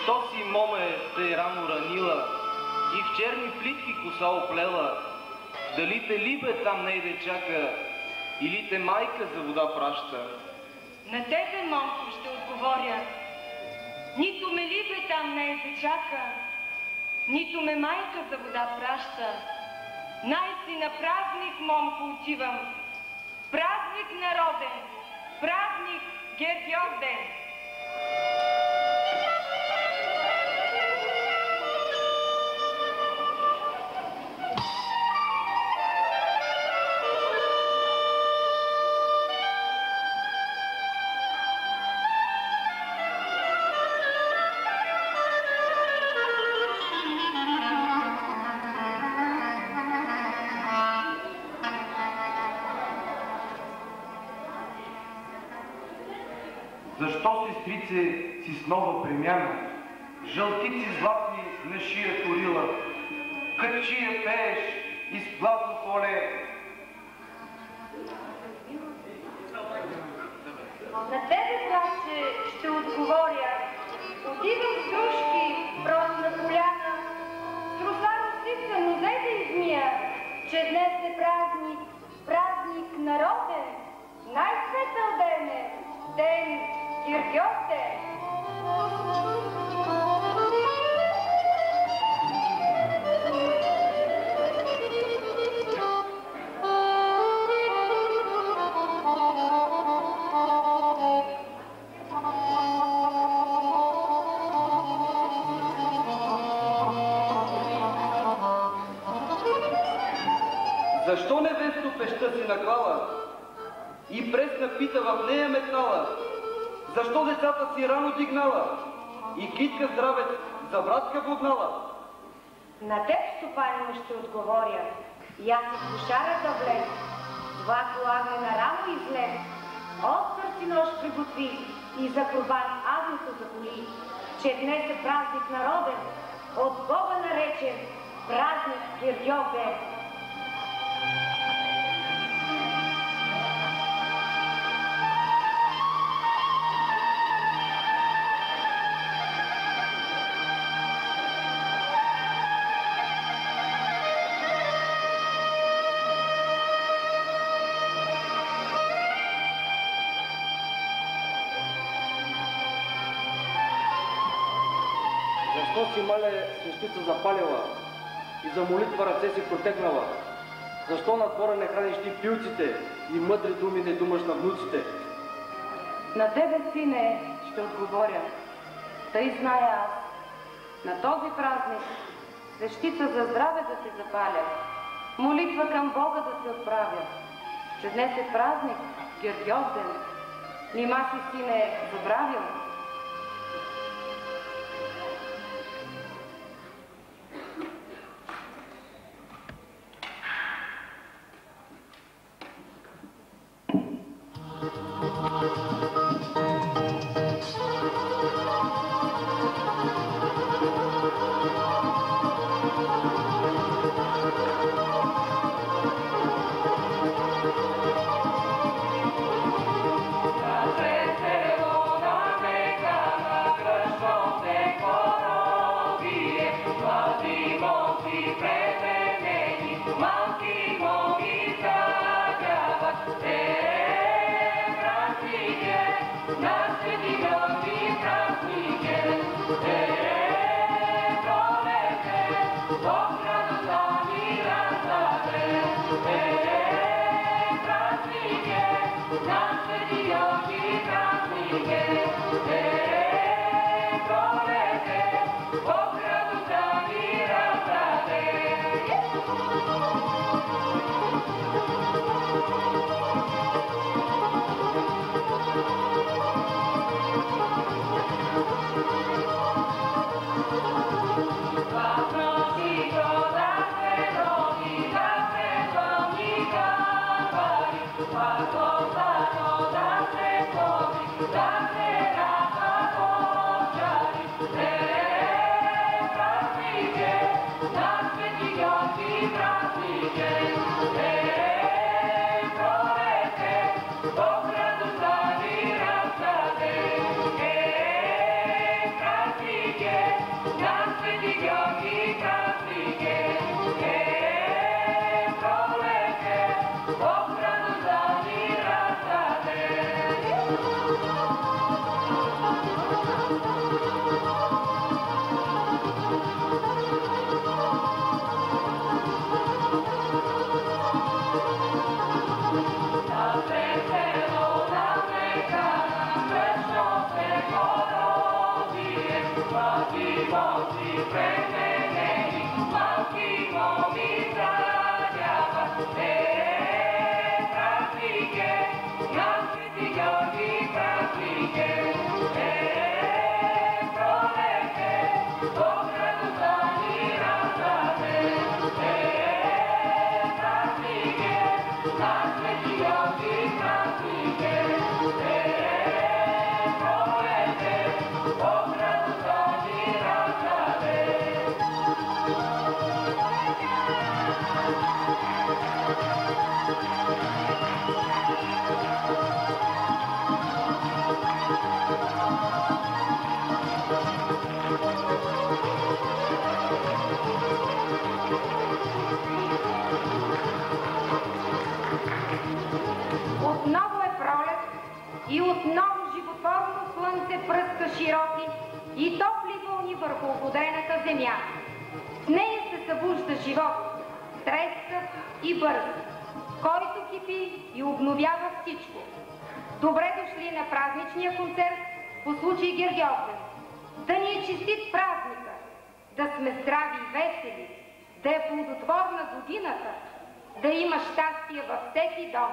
Защо си, моме, те рано ранила и в черни плитки коса оплела? Дали те либе там нейде чака или те майка за вода праща? На тебе, момко, ще отговоря. Нито ме либе там нейде чака, нито ме майка за вода праща. Най-си на празник, момко, отивам. Празник народен, празник Гергьовден. Защо, сестрице, си с нова премяна? Жълтици златни на шия турила, качия пееш из златно поле. На тебе, братче, ще отговоря. Отивам с дружки, просна поляна, с роса росица, но дай да измия, че днес е празник, празник народен, най-светъл ден е, ден Гергьовден. Защо невесто пеща си наклала и пресна пита в нея метнала? Защо децата си рано дигнала и китка здравец за братка вогнала? На теб, стопанин, ще отговоря. И аз и в кошарата влез, два колагнена рамо излез, остър си нож приготви и за курбан агнето заболи, че днес е празник народен, от Бога наречен празник Гергьовден. Защо си мале свещица запалила и за молитва ръце си протегнала? Защо на двора не храниш ти пилците и мъдри думи не думаш на внуците? На тебе, сине, ще отговоря. Тъй зная аз. На този празник свещица за здраве да се запаля, молитва към Бога да се отправя, че днес е празник Гергьовден. Нима си, сине, забравил? Sera върху ободрената земя. В нея се събужда живот, трескав и бърз, който кипи и обновява всичко. Добре дошли на празничния концерт по случай Гергьовден. Да ни е честит празника, да сме здрави и весели, да е плодотворна годината, да има щастие във всеки дом.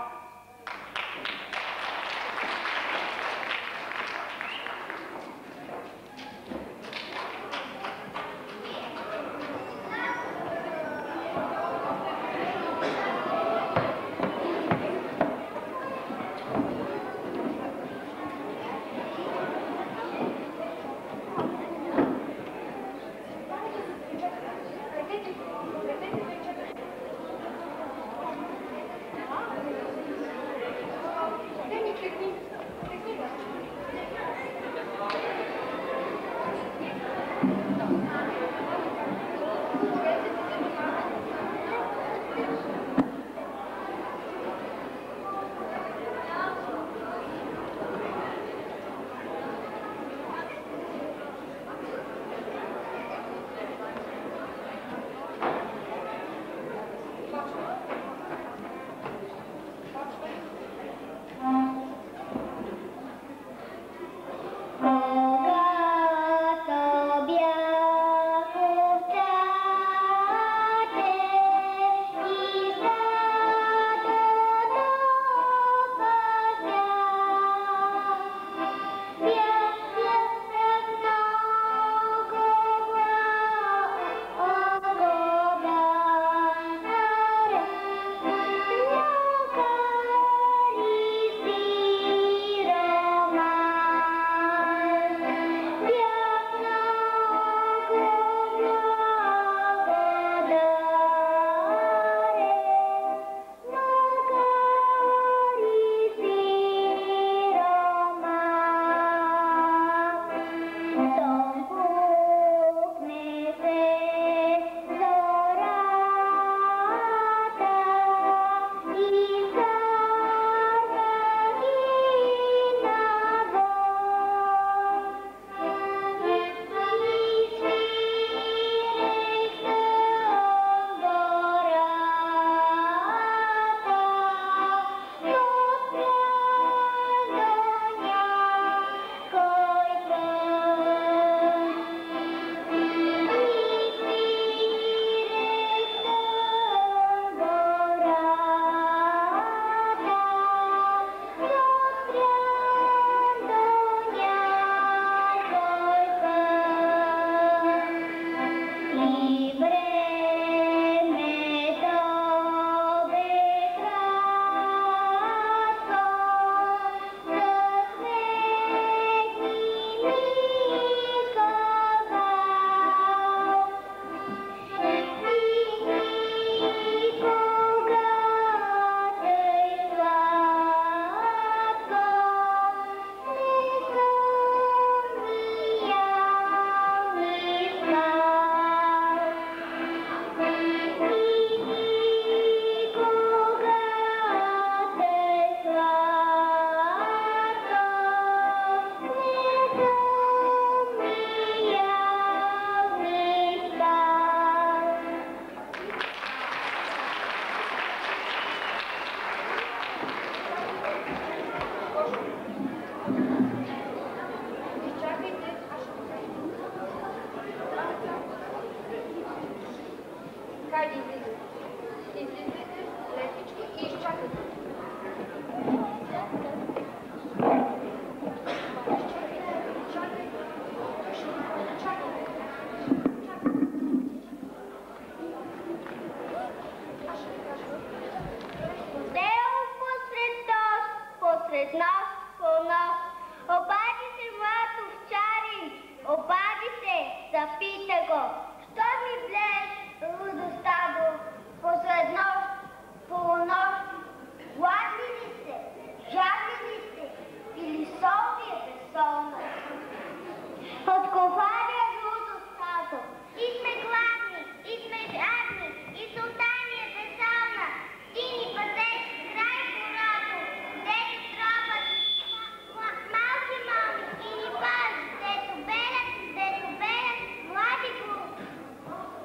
Пред нас по нас. Обади се, млад овчарин, обади се, запита го. Що ми блееш, лудо стадо, посред нощ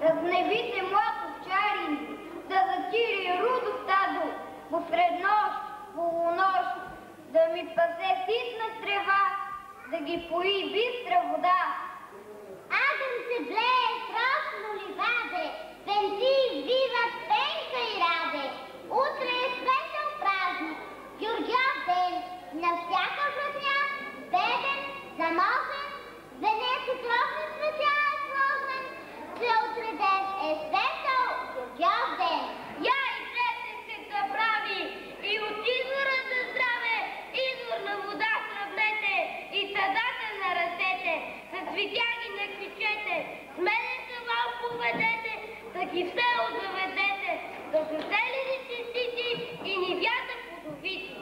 разгневите млад овчарин, да затири рудо стадо, посред нощ, полунощ, да ми пасе ситна трева, да ги пои бистра вода. Агън се блее страшно ливаде, венци извиват пенка и раде. Утре е светъл празник, Гюргьов ден, на всяка жадня, беден, заможен, венец от розни цветя е сложен, че утре ден е светъл Гюргьов ден. Я и двете се забрави, и от извора за здраве, изворна вода сравнете, и съдата на ръцете, с цветя ги накричете, с мене се вал поведете, да ги в село заведете, да са зелени честити и нивята плодовити.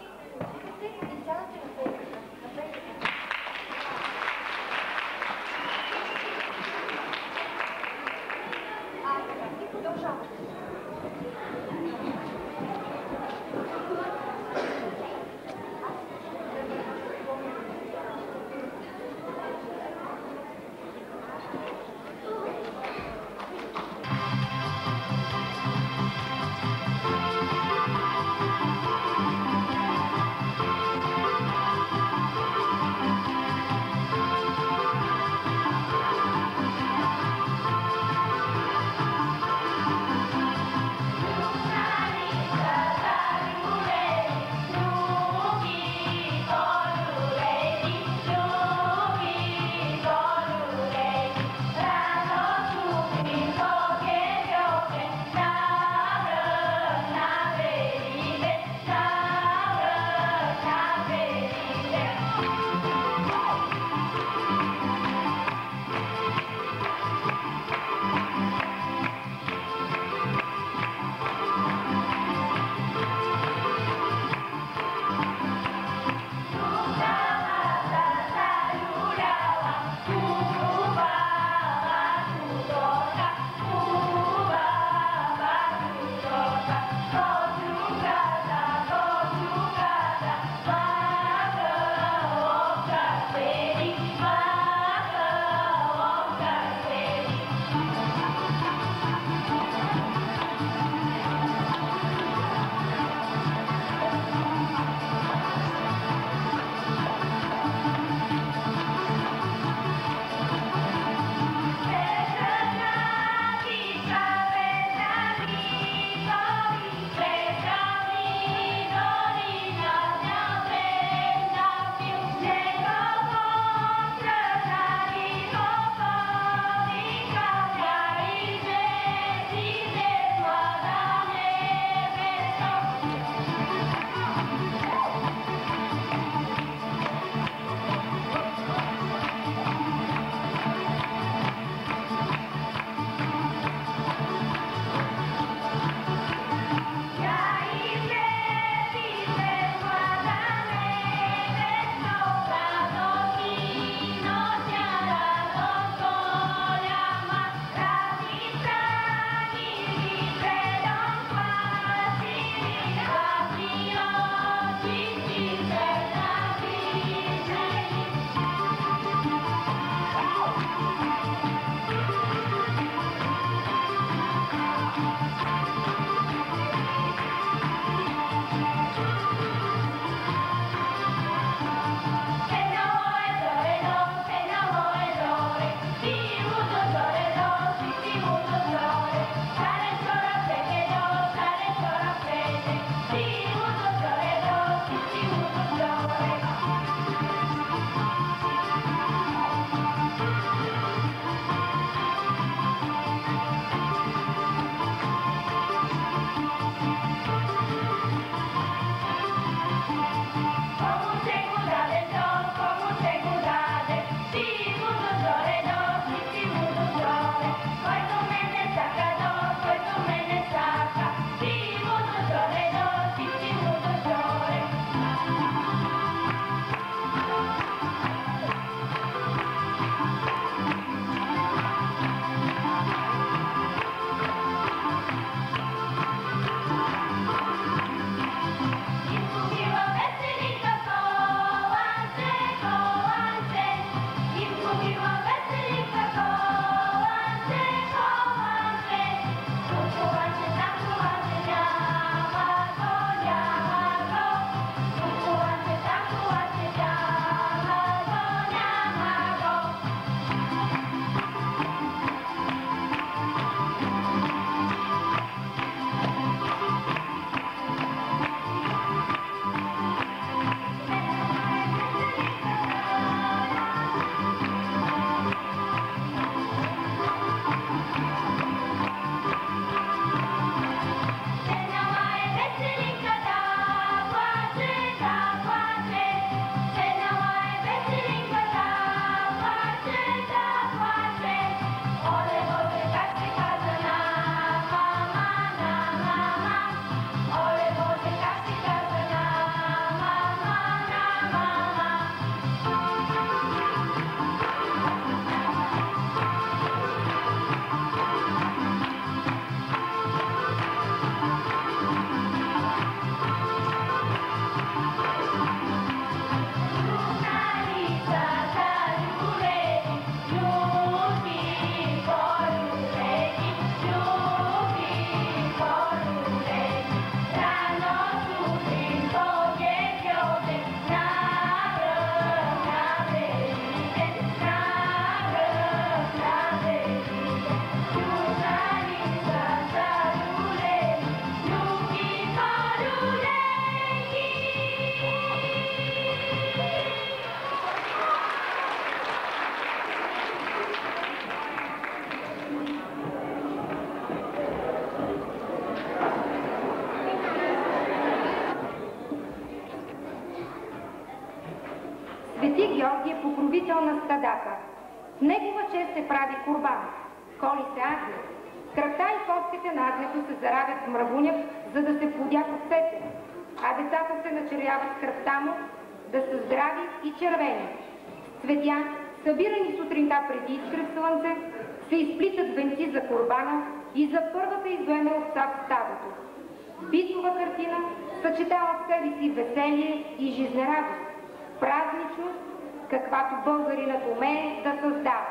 Георги е покровител на стадата. В негова чест се прави курбан. Коли се агнец. Кръвта и костите на агнето се заравят в мравуняк, за да се плодят овцете, а децата се начервяват с кръвта му да са здрави и червени. С цветя, събирани сутринта преди изгрев слънце, се изплитат венци за курбана и за първата издоена овца в стадото. Битова картина съчетава в себе си веселие и жизнерадост, празничност, каквато българинът умее да създава.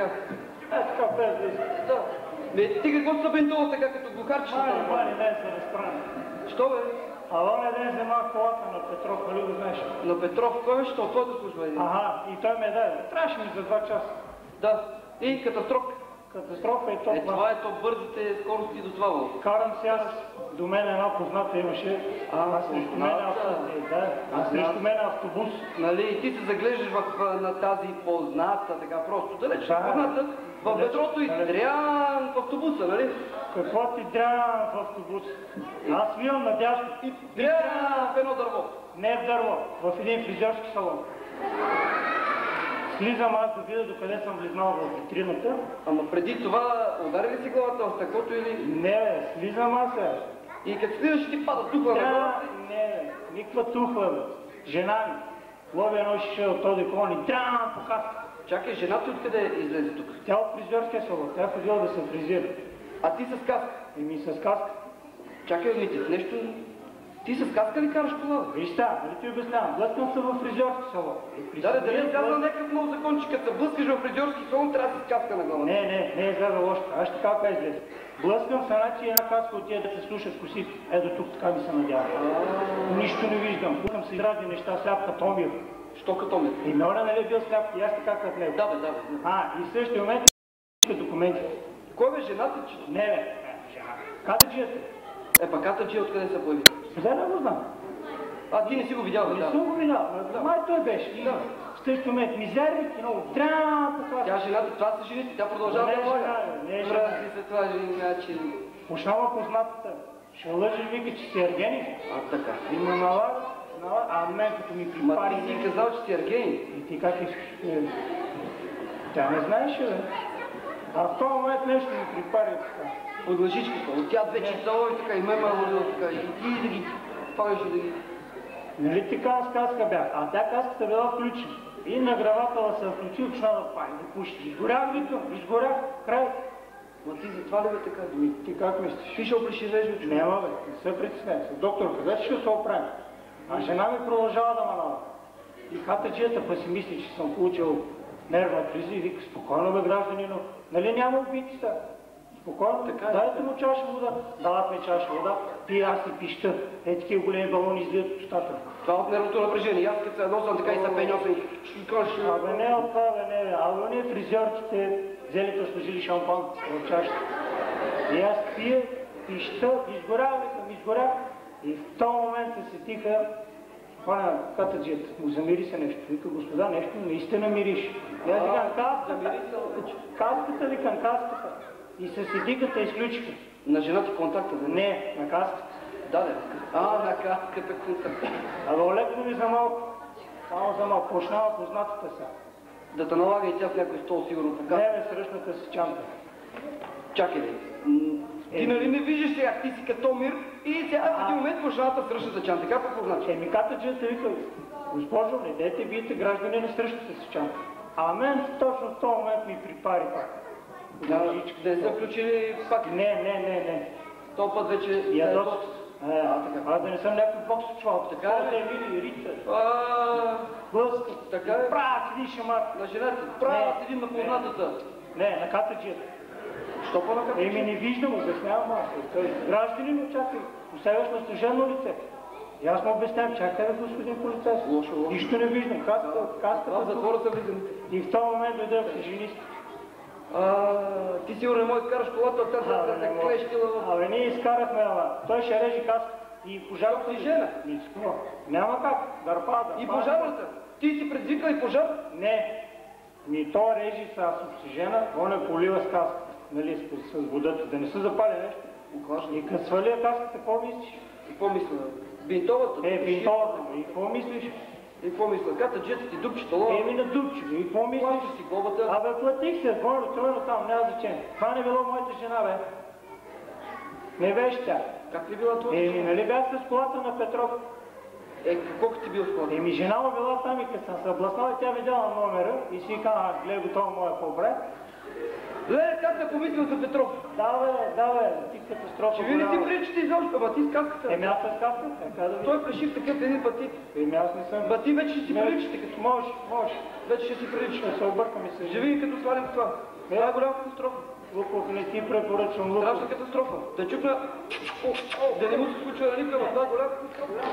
така. Така без да иска. Да. Ти какво се бентува така, като го харчиш? Мали ден се разправя. Що бе? А оня ден взема колата на Петров, нали го знаеш? На Петров, кой беше? От твоята служба един. Ага, и той ме даде. Трябваше ми за 2 часа. Да. И катастрофа. Катастрофа и то Това е то бързите скорости до това. Карам си аз, до мен една позната имаше, срещу мен срещу мен автобус. Нали, и ти се заглеждаш на тази позната, така просто далеч. Да. Позната, в метрото и дрян в автобуса, нали? Какво ти дрян в автобус? Аз вивам надясно. И дрян в едно дърво. Не в дърво, в един фризьорски салон. Слизам аз да видя докъде съм влизнал в витрината. Ама преди това удари ли си главата в стъклото или... Не бе, слизам аз бе. И като слизаш ти пада тухла на главата? Не бе, никаква тухла бе. Жена ми лови едно шише от този колон и дрян по каска. Чакай, жената откъде излезе тук? Тя от фризьорския салон, тя ходила да се фризира. А ти с каска? Еми с каска. Чакай, Митев, нещо... Ти с каска ли караш кола? Виж та, нали ти обяснявам, блъскам се в фризьорски салон. Да, дали е казал някакъв нов закон, че като се блъскаш в фризьорски салон, трябва да си с каска на главата? Не е изляза лошо. Аз ще кажа как излезе. Блъскам се, значи една каска от тия да се слушат косите. Ето тук така ми се надява. Нищо не виждам. Пукам се разни неща, сляп като Омир. Що като ме? И Меоля нали е бил сляп и аз така като него. Да, бе. И в същия момент документите. Кой бе, жената, че... Не бе, жена. Катаджията. Пак катаджия откъде се появи? Да, не го знам. Ти не си го видял, бе, Не да. съм го видял, май той беше. И в същия момент мизерник и много дрян така. Тя жената, това са жените, тя продължава Не да е лага. жена, не е жена. Мрази се това начин. Почнава познатата. Ще лъжи, вика, че си ергенин. Така. И ме налага, а мен като ми Ма припари ти си нещо. казал, че си ергейн. И ти как искаш? Тя не знаеше, бе. А в този момент нещо ми припари така. Под лъжичката. От тя две читала и така, и ме лъжила така. И ти да ги палиш и да ги... Нали ти каза с каска бях, а тя каската била включена. И награвателя се включи, почна да пали, да пуши. Изгорях, викам, изгорях, край. Ма ти затова ли бе така? Ти как мислиш? Ти ще оплешивеш, бе, човек. Няма бе, не се притесняй. Доктор, къде ще се оправим? А жена ми продължава да ме налага. И катаджията па си мисли, че съм получил нервна криза и вика, спокойно бе гражданино, нали няма убийца? Спокойно, така е. дайте му чаша вода. Дават ми чаша вода, пия аз и пища. Такива големи балони излизат от устата. Това от нервното напрежение. Аз като се носам така и са пеньосан. Абе не от това, бе не, бе. Абе не фризьорките взели сложили шампан в чашата. И аз пия, пища, изгорях, и в този момент се сетиха, хвана катаджията, му замири се нещо. Вика, господа, нещо наистина мириш. И аз викам, каската, викам, каската. И се сетиха, те изключиха. На жената контакта, да Не, на каската. Да. На каската контакта. Абе, олекна ми за малко. Само за малко. Почнава познатата сега. Да те налага и тя в някой стол, сигурно по Не, каската. бе, срещната си чанта. Чакай ли. Ти нали не виждаш сега, ти си като мир и сега в един момент почната срещната чанта. Как какво значи? Катаджията вика, госпожо, не дайте биете граждани на срещната си чанта. А мен точно в този момент ми припари пак. Да не са включили пак. Не. То път вече... Ядот. Аз да не съм някой бокс чувал. Така е. Те мили рица. Блъска. Така е. Прав един шамар. На жената. Правят един на познатата. Не, на катаджията. Що по на кафе? Не виждам, обяснявам аз. Той гражданин очаква. Усеваш на служебно лице. И аз му обяснявам, чакай да господин полицай. Лошо. Нищо не виждам. Каската. В затвора са влизани. И в този момент дойде жениста. Ти сигурно не можеш да караш колата, тя се клещила в... Абе, ние изкарахме, ама той ще реже каската. И пожарната си жена. Няма как. Дърпа. И пожарната. Ти си предизвикал и пожар? Не. Той режи с оксижена, он е полива с каската. Нали, с водата. Да не се запали нещо. И като свалия каската, какво мислиш? Какво мисля? Бинтовата? Бинтовата. И какво мислиш? И какво мисля? Катаджията ти дупчето. На дупчето. И какво мислиш? Плащаш си глобата. Абе, платих се, двойно, тройно там, няма значение. Това не било моята жена, бе. Не беше тя. Как ли била това? Нали бях с колата на Петров? Колко ти бил с колата? Жена му била там и като съм се обласнал и тя видяла номера и си каза, гледай го това моя по-добре. Леле, как да помисля за Петров? Да, ти катастрофа. Че вие не си приличате изобщо, ама ти с каската. Еми аз с каската, как да ви? Той плешив такъв един пъти. Еми аз не съм. Ба ти вече ще си приличате, като Може. вече ще си приличате. Ще се объркам и се. Живи като свалим това. Това е голяма катастрофа. Луков, не ти препоръчвам, Луков. Страшна катастрофа. Да чукна... Да не му се случва на никъде, това е голяма катастрофа.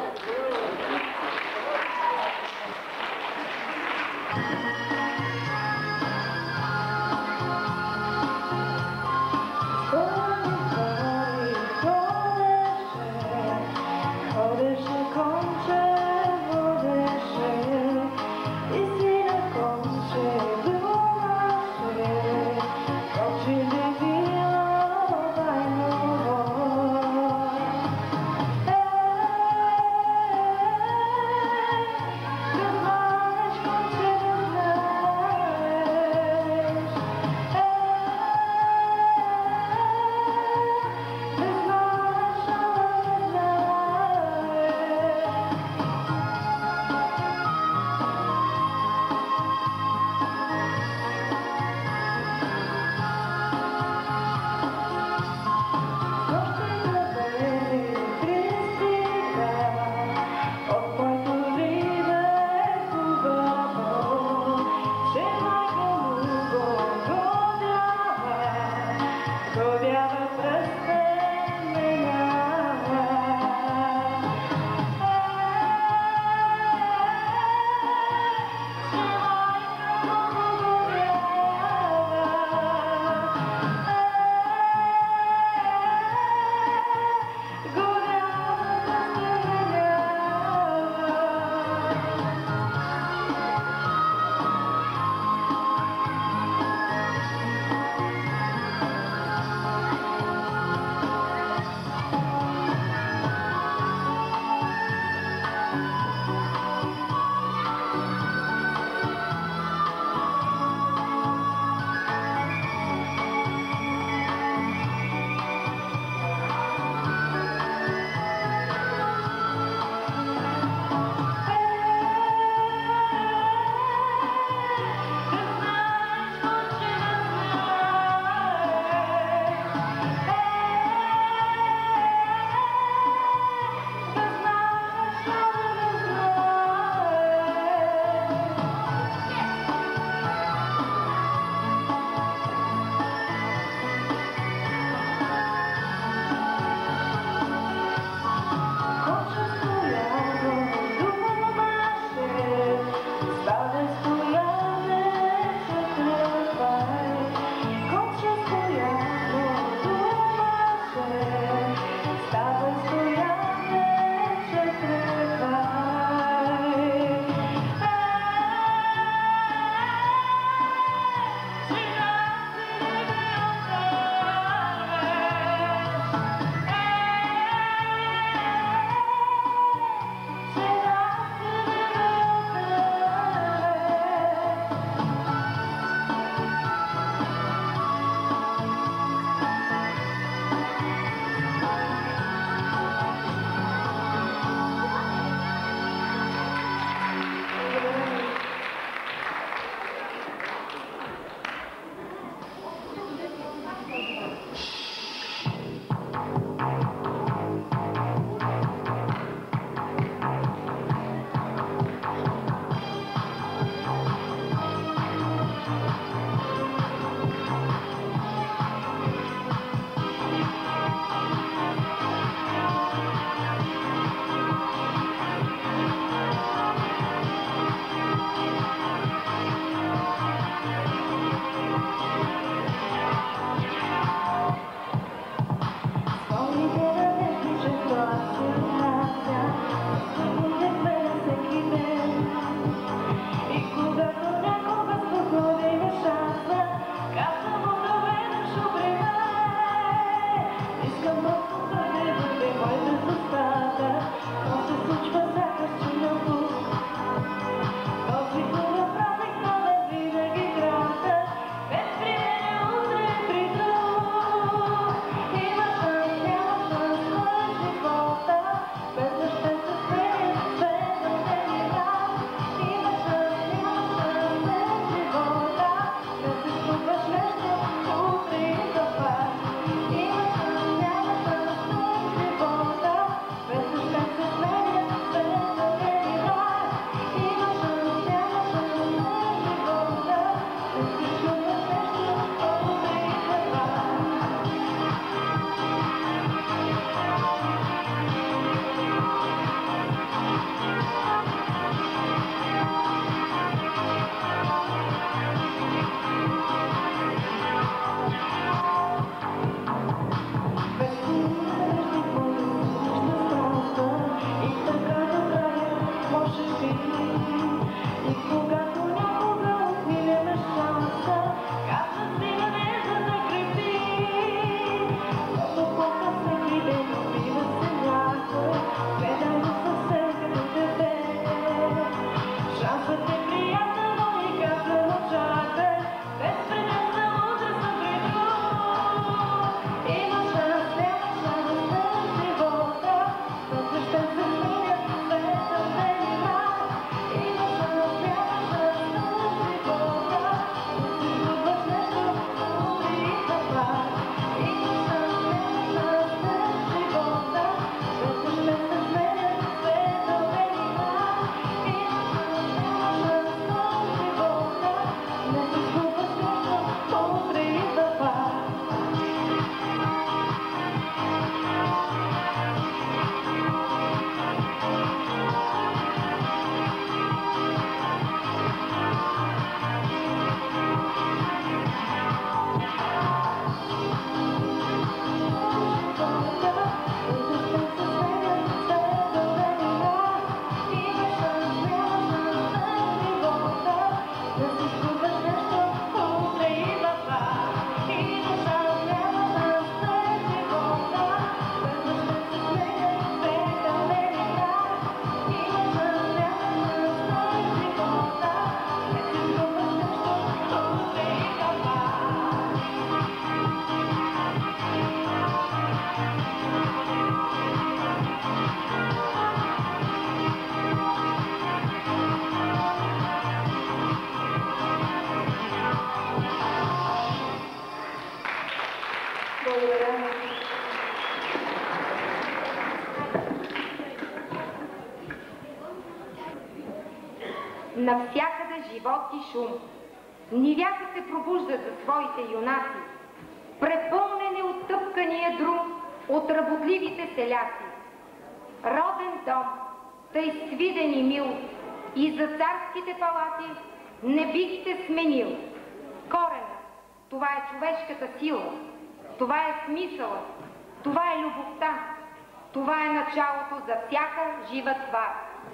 навсякъде живот и шум. Нивята се пробуждат за своите юнаци, препълнени от тъпкания друм от работливите селяци. Роден дом, тъй свиден и мил, и за царските палати не бихте сменил. Корена, това е човешката сила, това е смисълът, това е любовта, това е началото за всяка жива твар.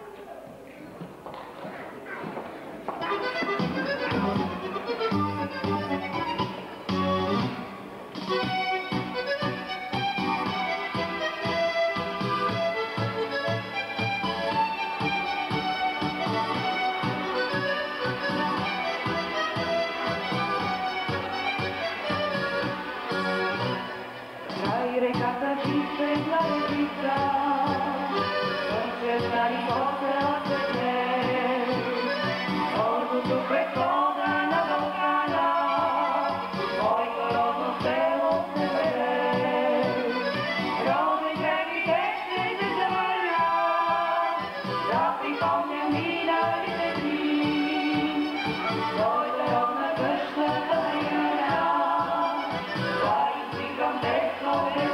Реката чиста и славица, слънце знали посела светле, гордото прехода на Балкана, моето родно село се веде. Роден край ми ще се завърна, да припомня миналите дни, твоята родна къща тайна, да извикам детството.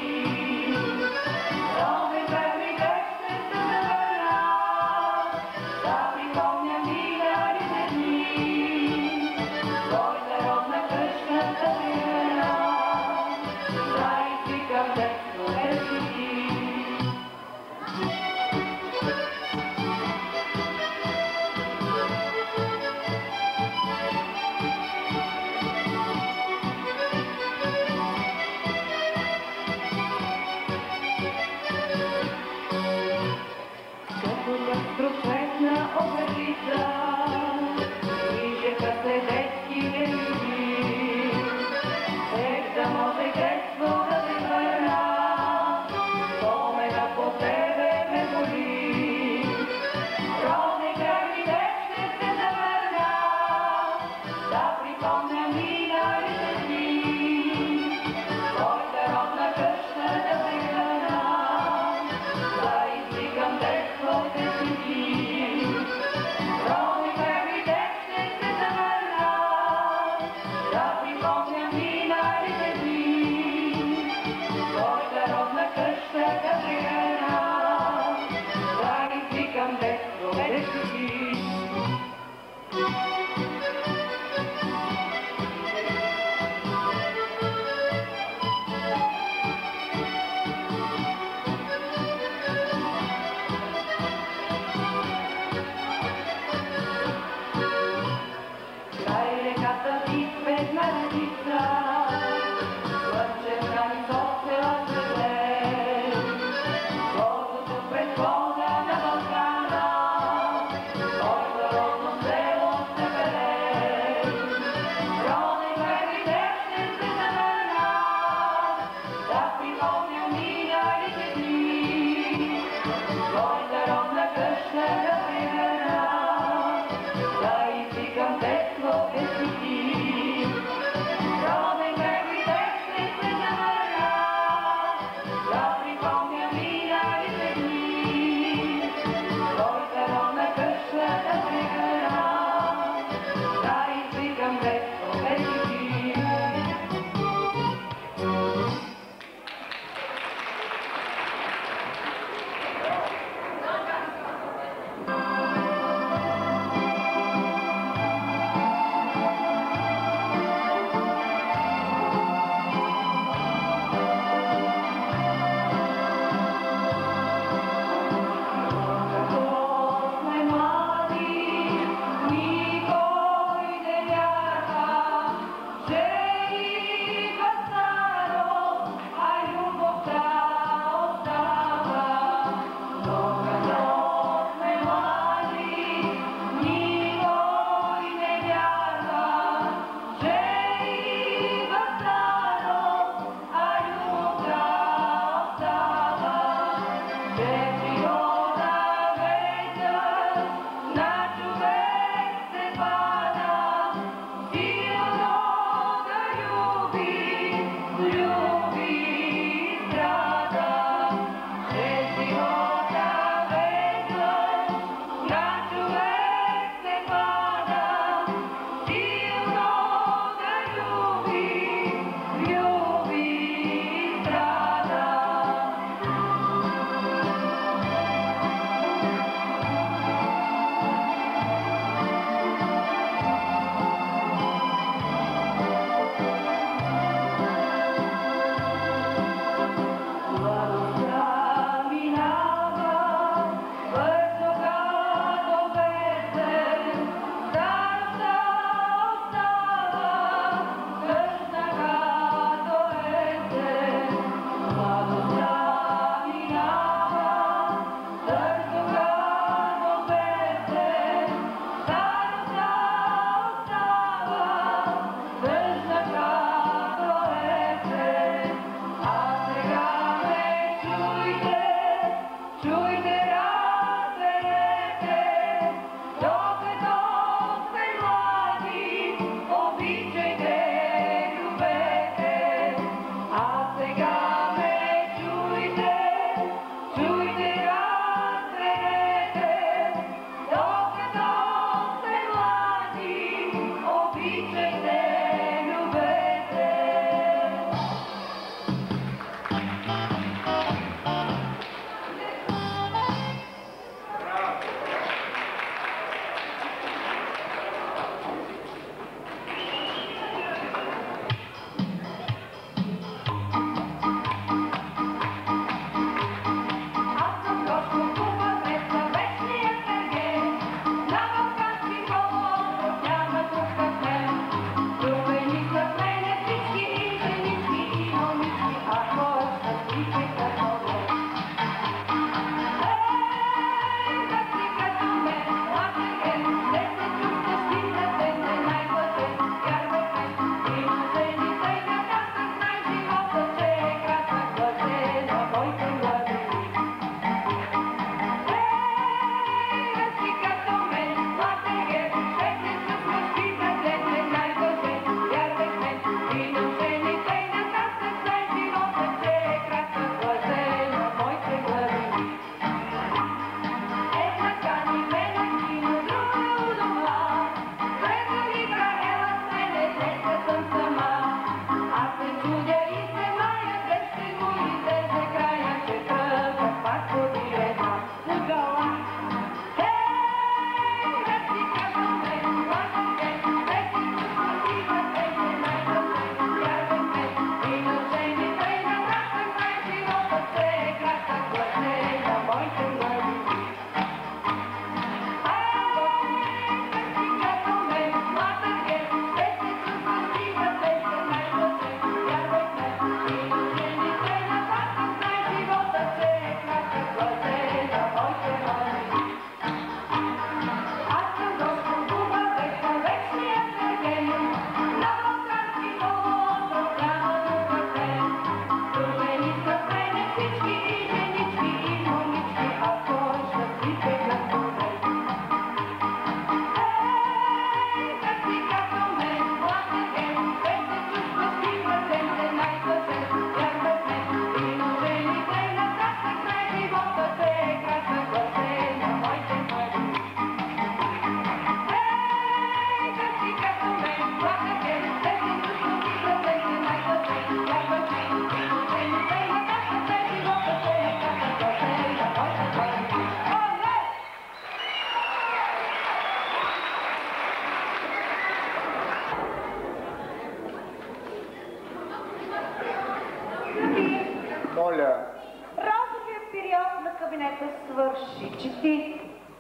Разпроцветна обелица, движеха се детски люди, всеки да може детство да се върна, спомена по тебе ме боли. Родни край ми ще се завърна, да припомня миналите дни, твоята родна къща да се храна, да извикам детството си. Родни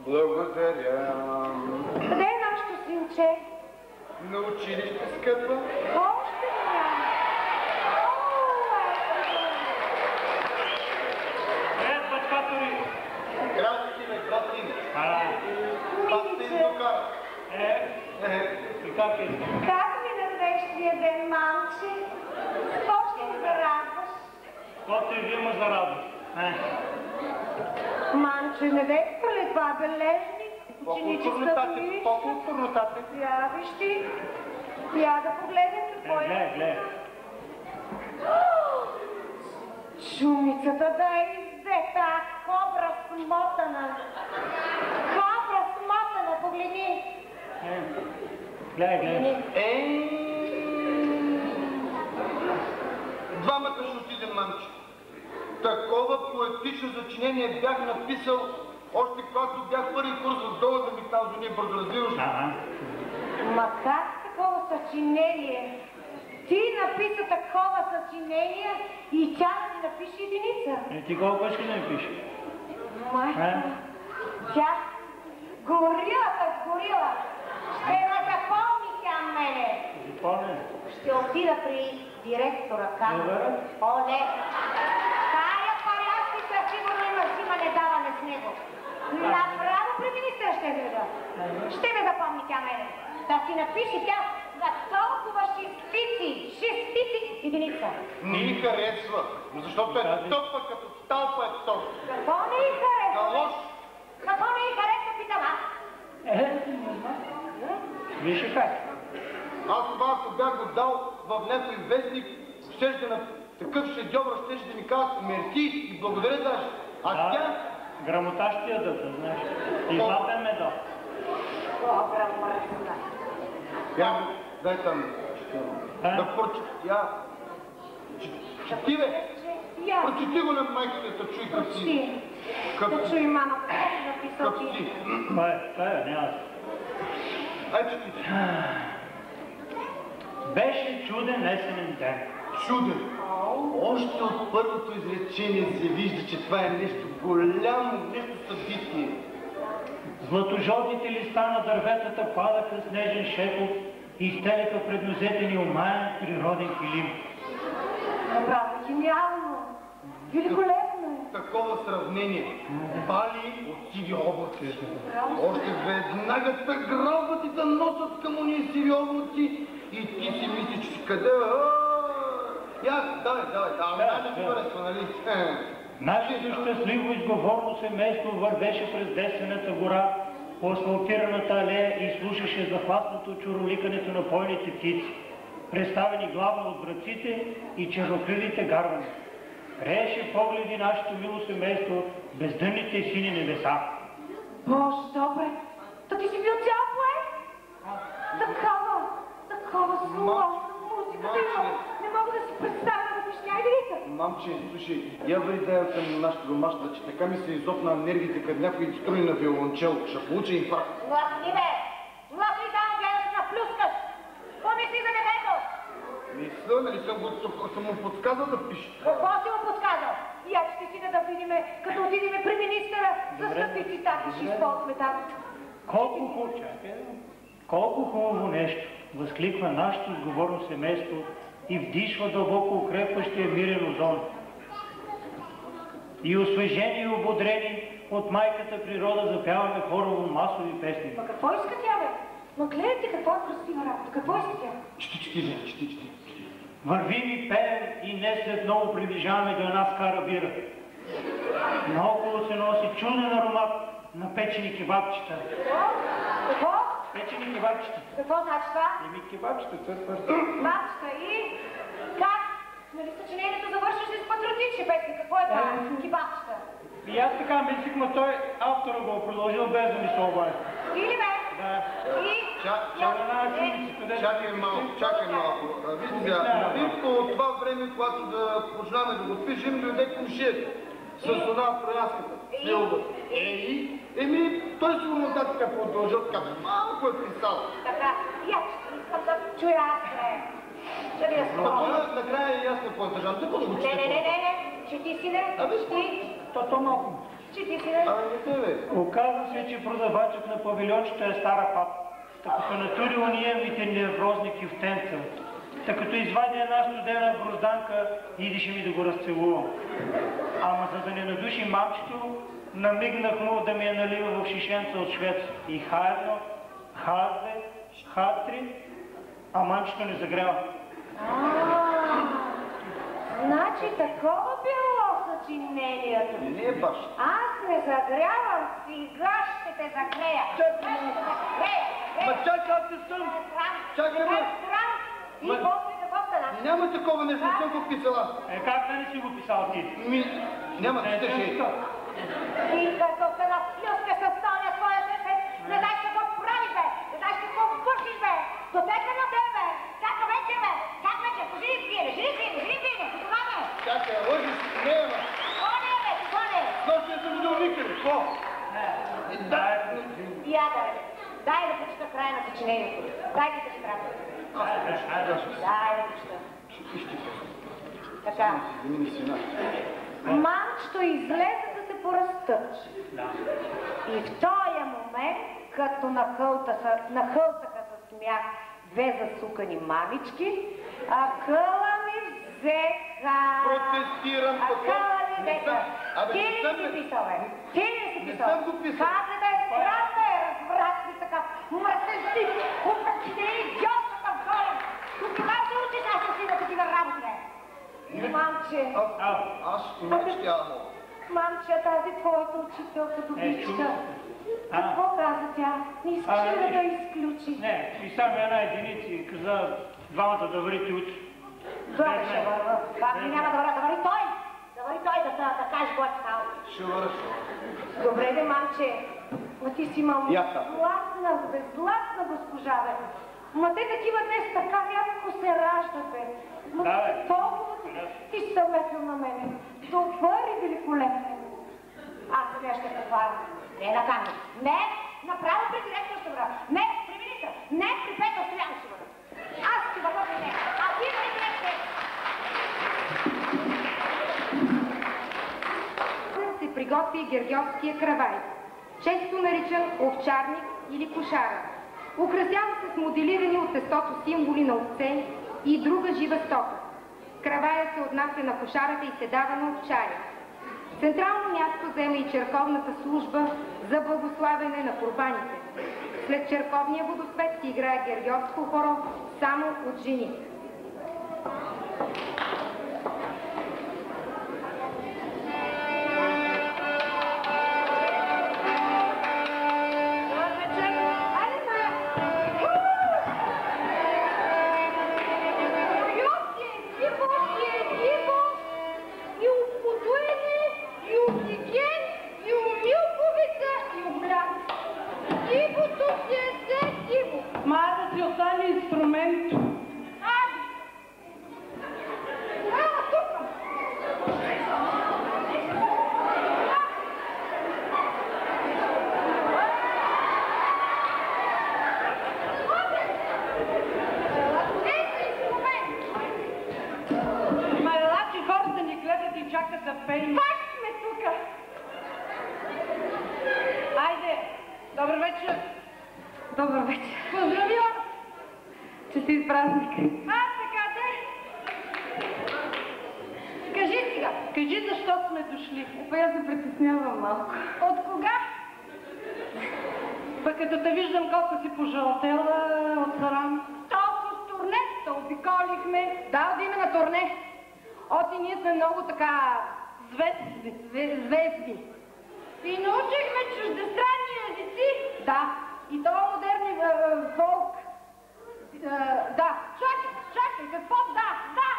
Благодаря. Къде е нашето синче? На училище, скъпа. Още няма. Бачкатори! Грати, бе, грати. Минче, И как е? как ми на днешния ден, мамче? Какво ще ми зарадваш? Каквото и вие ме зарадва. Мамче, не действа ли това бележник? По-културно, тате, по-културно, тате. Я виж ти. Я да погледнем какво е. Гледай. Шумицата да иззета, кобра смотана. Кобра смотана, погледни. Гледай. Двамата ще отидем, мамче. Такова поетично съчинение бях написал, още когато бях първи курс в долу да ми казва, ние бързо развиваш. Ма как такова съчинение? Ти написа такова съчинение и тя да ти напише единица. Ти колко ще напише? Майка, тя горилата сгорила. Ще ме запомни тя мене. Запомня. Ще отида при директора, казва. Добре. О, не. Тая парясница сигурно има взимане даване с него. Направо при министъра ще дойда. Ще ме запомни тя мене. Да си напише тя за толкова шестици единица. Не ми харесва, защото е топа като талпа е топ. Какво не й харесва? Галош. Какво не й харесва, питам аз? Виж как. Аз това, ако бях го дал в някой вестник, щеше на такъв шедьовър, щеше да ми казват мерси и благодаря даже. А тя... Грамота ще я дадат, знаеш. И златен медал. Добра мръсна. Я, дай там. Да прочита. Чети, бе. Прочети го на майката, да чуй как си. Да чуй мама, какво Как си. си. Това е, няма. Ай, чети. Беше чуден есенен ден. Чуден. Още от първото изречение се вижда, че това е нещо голямо, нещо събитие. Златожълтите листа на дърветата падаха с нежен шепот и изтеляха пред нозете ни омаян природен килим. Направо гениално. Великолепно е. Такова сравнение. Бали от сиви облаци. Още веднага те грабват и да носят към уния сиви облаци и ти си мислиш, че си къде? Давай, да ти харесва, нали? Нашето щастливо изговорно семейство вървеше през Девствената гора по асфалтираната алея и слушаше захласното чуроликането на пойните птици, представени главно от враците и чернокрилите гарвани. Рееше погледи нашето мило семейство бездънните сини небеса. Боже, добре. Та ти си бил цял поет? Такова сложна музика да има. Не мога да си представя да пишня игрите. Мамче, слушай, я влияе към нашата домашна, че така ми се изопна енергията, като някой струни на виолончел. Ще получа инфаркт. Млъкни, бе! Млъкни там, гледаш на плюскаш! Помисли за небето! Мисля, нали съм му подсказал да пише. Какво си му подсказал? И аз ще си да видиме, като отидеме при министъра, за скъпи цитати ще използваме там. Колко хубаво нещо, възкликва нашето отговорно семейство и вдишва дълбоко укрепващия мирен озон. И освежени и ободрени от майката природа запяваме хорово масови песни. Ма какво иска тя, бе? Ма гледайте какво е красива работа. Какво иска тя? Чети. Вървим и пеем и днес след много приближаваме до една скара бира. Наоколо се носи чуден аромат на печени кебабчета. Какво? Печени кебабчета. Какво значи това? Кебабчета, това е първо. Бабчета и... Как? Нали съчинението завършваше с патриотични песни? Какво е това? Кебабчета. И аз така мислих, ма той автора го е продължил без да ми се обади. Или бе? Да. И... Чакай малко. Вижте сега, по това време, когато да почнаме да го пишем, дойде комшията с една троянската силба. Той си го му така продължил, така малко е писал. Така, я искам да чуя аз, бе. Ще ви я спомня. Накрая и аз не по-държам. Какво да го чете? Не, че ти си не. То малко. Че ти си, бе? Не те, бе. Оказва се, че продавачът на павилиончето е стара пап. Като натури униемите неврозни кюфтенца. Като извади една студена грозданка, идеше ми да го разцелувам. Ама за да не надуши мамчето, намигнах му да ми я налива в шишенца от швец. И Х1, Х2, Х3, а мамчето не загрява. Значи такова било съчинението. Не е баш. Аз не загрявам, сега ще те загрея. Ма чакай, аз не съм. Чакай, бе. И после какво стана? Няма такова нещо, не съм го писала. Как да не си го писал ти? Няма да ще. И като се наплюска с Соня своя сестер, не знаеш какво правиш, бе, не знаеш какво вършиш, бе. Дотека на тебе, бе. Как вече, бе? Как вече? Жив пиене, това бе. Чакай, лъжиш, не е, бе. Какво не е, бе, какво не е? Нощи съм видел никъде, какво? Дай да прочита края на съчинението. Дай да ти трябва. Дай да прочита. Така. Мамчето излезе да се поразтъпче. И в този момент, като нахълтаха със смях две засукани мамички, а къла ми взеха. Протестирам тук. Къла ми взеха. Ти ли си писал, бе? Ти ли си писал? Не съм го писал. Каза да е срам да е развратни така. Мръсенски, упръчни, идиотка в горе. Тук това се учиш, аз ще си на такива работи, бе. Мамче. Аз мечтя. Мамче, тази твоята учителка добичка. Какво каза тя? Не искаш ли да изключи? Не, и само една единица и каза двамата да варите утре. Добре, ще върва. Как ми няма да върва? Да вари той! Да вари той да каже какво е стало. Ще върва. Добре, бе, мамче. Ма ти си мамо. Златна госпожа, бе. Ма те такива днес така рядко се раждат, бе. Ма толкова ти си съметил на мене. Добър и великолепен. Аз сега ще поварвам. Не на камера. Не, направо при директор ще върна. Не, при министра. Не, при Петър Стоянов ще върна. Аз ще върна при нея. А ти при директор. Се приготви гергьовския кравай, често наричан овчарник или кошара. Украсява се с моделирани от тестото символи на овце и друга жива стока. Кравая се отнася на кошарата и се дава на овчаря. Централно място взема и черковната служба за благославяне на курбаните. След черковния водосвет се играе гергьовско хоро само от жени. Звезди. И научихме чуждестранни езици. Да. И то модерни фолк. Да. Чакай, какво? Да.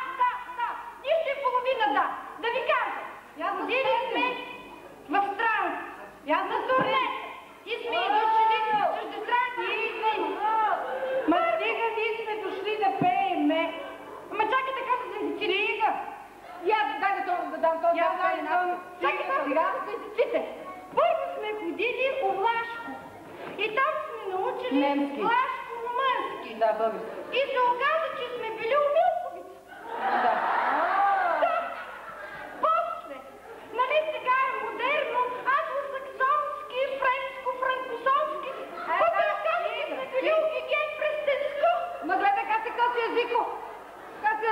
Нищо и половина да. Да ви кажа. Ходили сме в странство. На турне. И сме учили чуждестранни езици. Ма стига, ние сме дошли да пееме. Ама чакай така да се цирига. Дай да дам този чакай сега с езиците. Първо сме ходили у Влашко. И там сме научили немски. Влашко-румънски. Да, български. И се оказа, че сме били у Милковица. Да. После. Нали сега е модерно, аз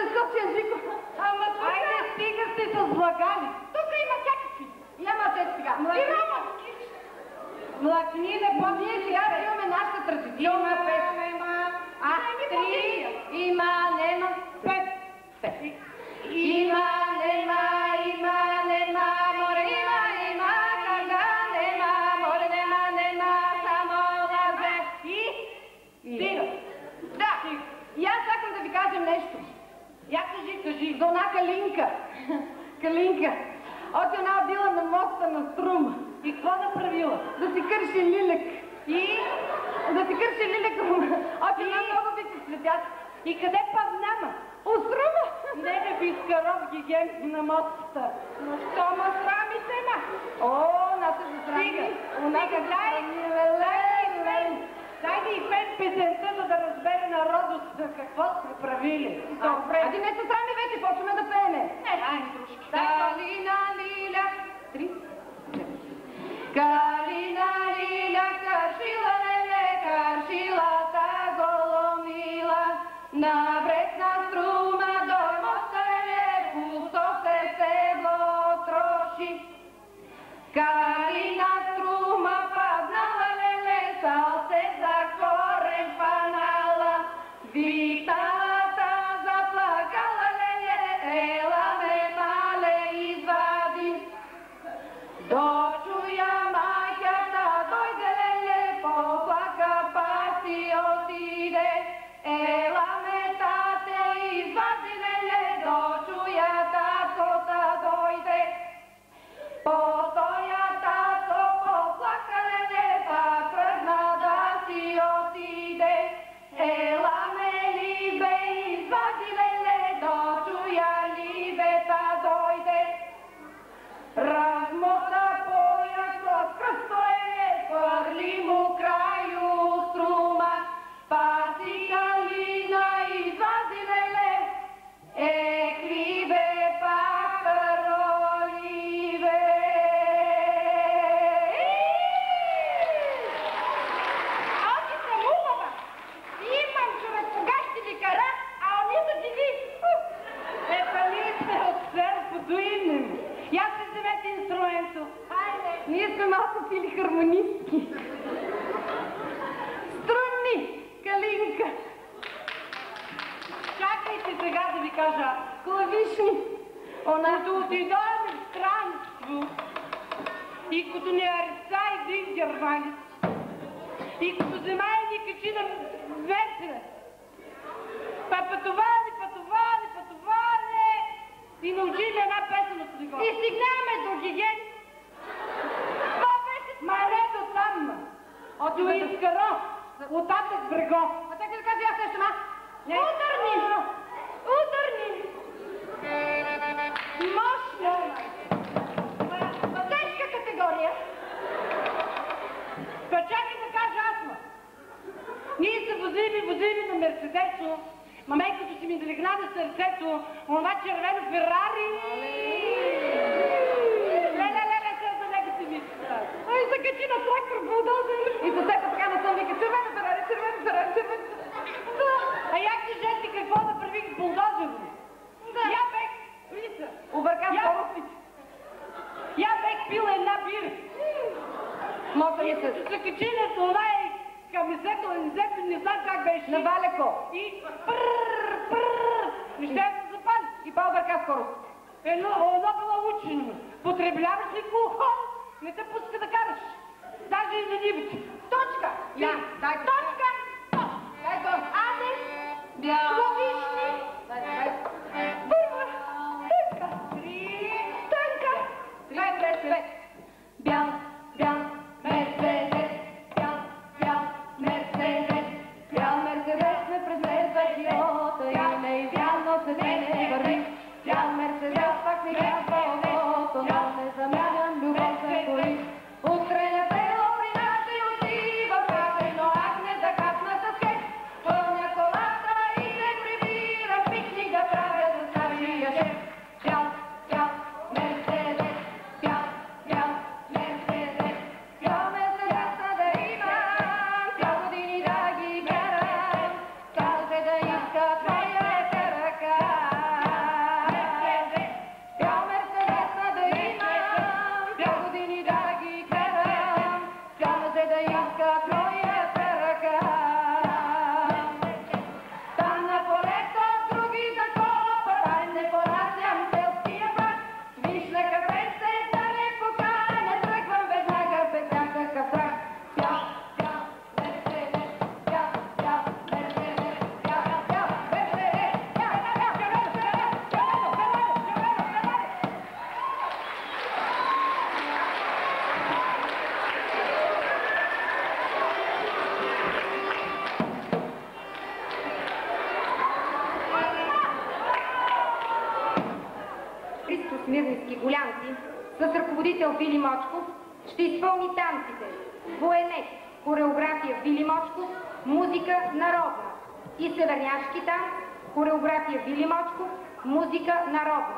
скочи езико. Ама тук... Айде, стига сте с влагали. Тук има всякакви. Няма те сега. И романски. Млакнина, ние сега имаме нашата традиционна песен. Има, нема, пет. Има, нема, море, има, когда нема, море, нема, само лазе. Стига. Да, и аз искам да ви кажем нещо. Я кажи. За една Калинка. От една била на моста на Струма. И какво направила? Да си кърши лилек. От една много ви се следят. И къде паднама? У Струма? Не, в Искаров гигент на мостата. Но що ма срамите, ма? О, нас се засрами. Дайде и пет песента, за да разбере народът за какво сме правили. Добре. Ади не се срами вече, почваме да пееме. Айде, дружки. Калина лиля. 3. Калина лиля, каршила леле, каршилата голомила. На бресна Струма дой моста леле, пусто се го троши. Калина Струма паднала леле, сал се за корен панала. Викналата заплакала леле, ела ме мале извади. Дочуя майката дойде леле, поплака па си отиде. Ела ме тате извади леле, дочуя таткота дойде. Постоя тато поплака леле, па тръгна да си отиде. Ела ме либе извади леле, дочуя либета дойде. Размота пояс от кръсто хвърли му краю Струма. Паси Калина извади леле, либе пахароливе. Оти съм хубава. Имам човек, кога ще ви кара, а они да диви. Ние сме от сфера подуинем. Я се вземете инструменту. Хайде. Ние сме малко филихармонистки. Струнни, Калинка. Чакайте сега да ви кажа. Клавишни. Като отидоем в странство и като не ареца един германец и като взема и ни качи на Мерцедес. Пътуване и научили една песен от него. И стигнаме до гиген. Това беше мале до там. От Искаров. От татък брего. А така да кажа аз нещо, ма? Ударни. Мощно. Тежка категория. Чакай да кажа аз, ма. Ние се возили на Мерцедесо. Мамей, като си ми залегна на сърцето, онова червено Ферари. Леле, сега за него си мисля. Ай, закачи на трактор, булдозер. И съсепа така на съм вика, червено Ферари. А як ти жести какво да прави с булдозера? Я бех, видите, обърка скоростите. Я бех пила една бира. И като се качи на това камисето, не знам как беше. На Валеко. И прррр. И ще се запали. И по-обърка скоростите. Едно било учено. Потребяваш ли алкохол? Не те пуска да караш. Даже и за нивите. Точка. Я, дай точка. Ето, адес. Клавишни. Първа. Тънка. Тънка. 5. Бял. Мерцедес. Бял Мерцедес ме преследва живота и не вярно се мене върви. Бял Мерцедес пак ми казва окото, но не замяням любов за коли. Утре на село при нас ще отива кафе, но аз не закасна с кек. Пълня колата и се Голямци с ръководител Вили Мочков ще изпълни танците Военек, хореография Вили Мочков, музика народна, и северняшки танц, хореография Вили Мочков, музика народна.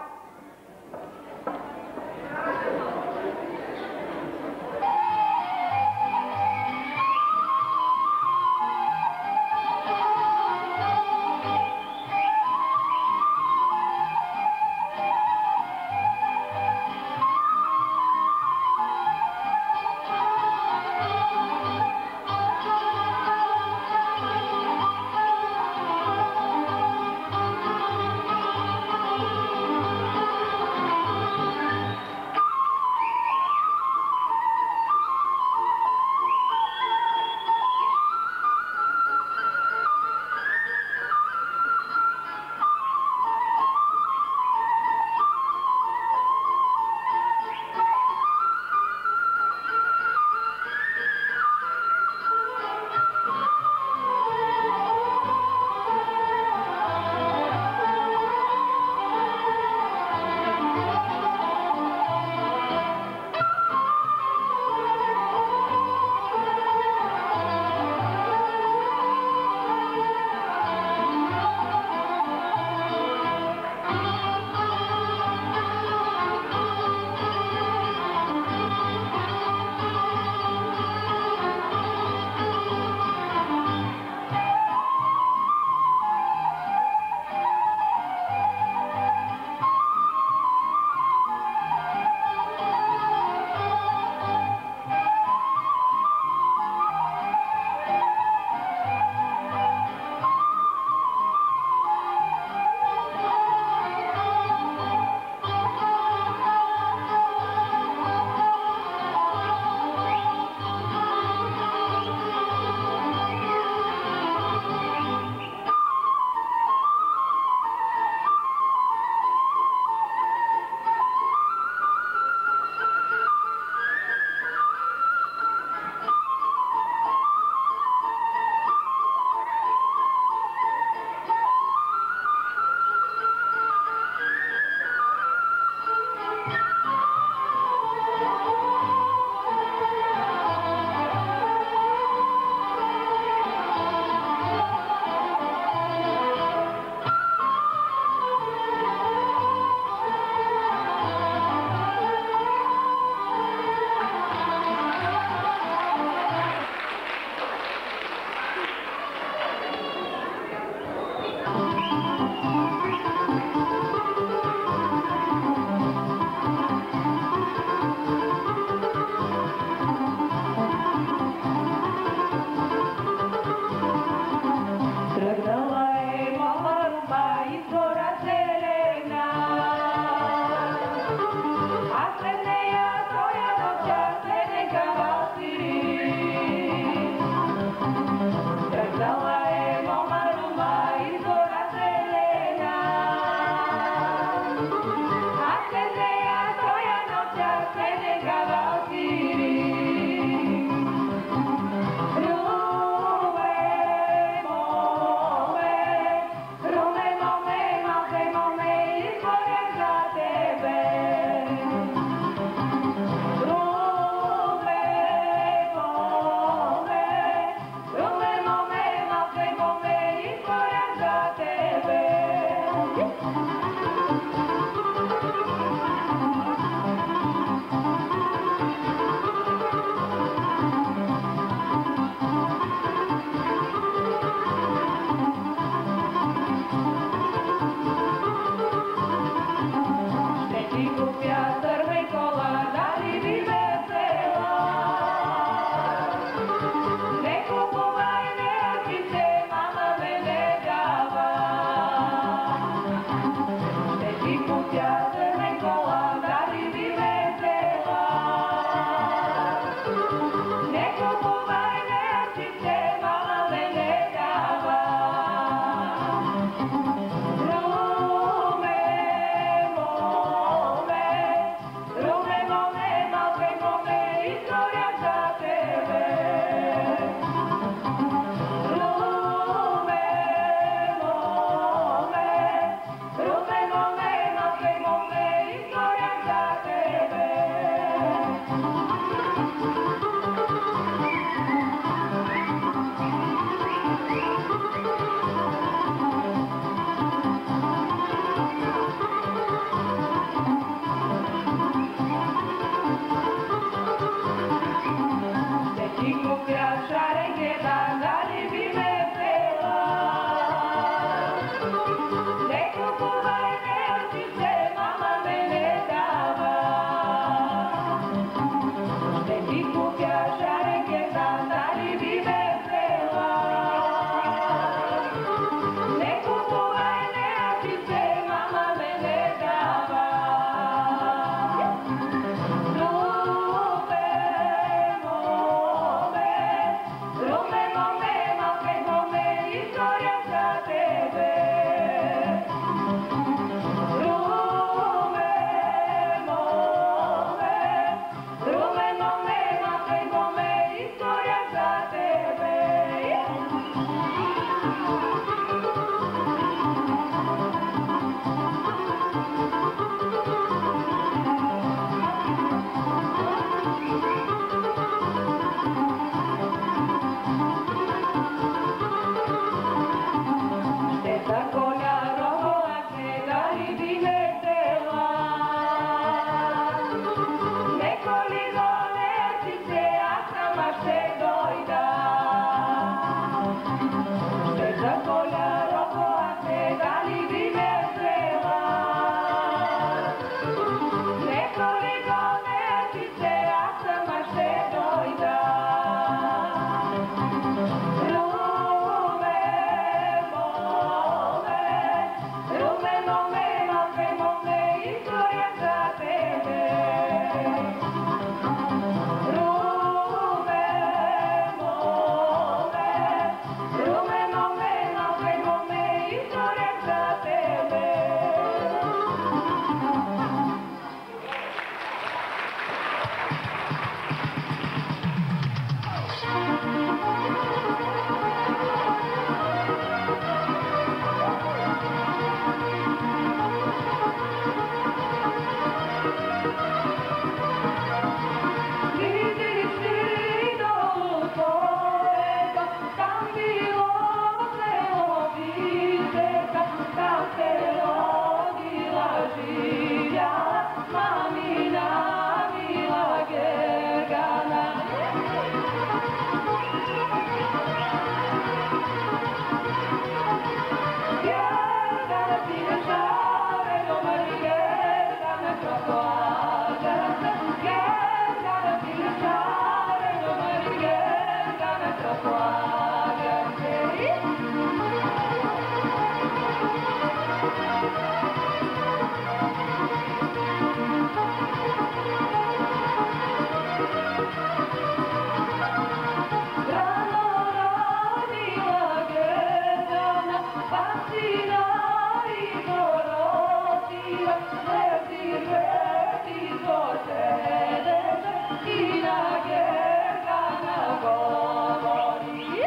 Ina gergana govori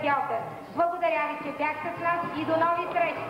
Гьотер. Благодаря ви, че бяхте с нас и до нови срещи!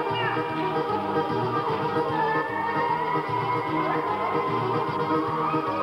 Thank you.